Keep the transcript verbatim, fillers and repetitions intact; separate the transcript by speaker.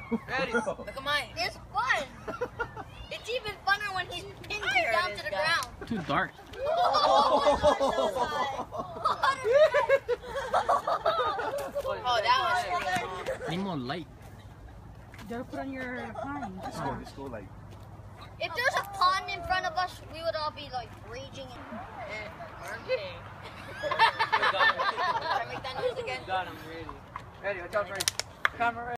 Speaker 1: Ready? Look at mine.
Speaker 2: It's fun. It's even funner when he's pinned you down to the ground.
Speaker 3: Too dark.
Speaker 1: Oh, that was
Speaker 3: Need more light.
Speaker 4: You gotta put on your pine.
Speaker 5: Let's go, let's go like.
Speaker 2: If there's a pond in front of us, we would all be like raging.
Speaker 1: I'm kidding.
Speaker 2: Can I make that noise again?
Speaker 1: God, I'm ready. Ready, watch out for it. Camera.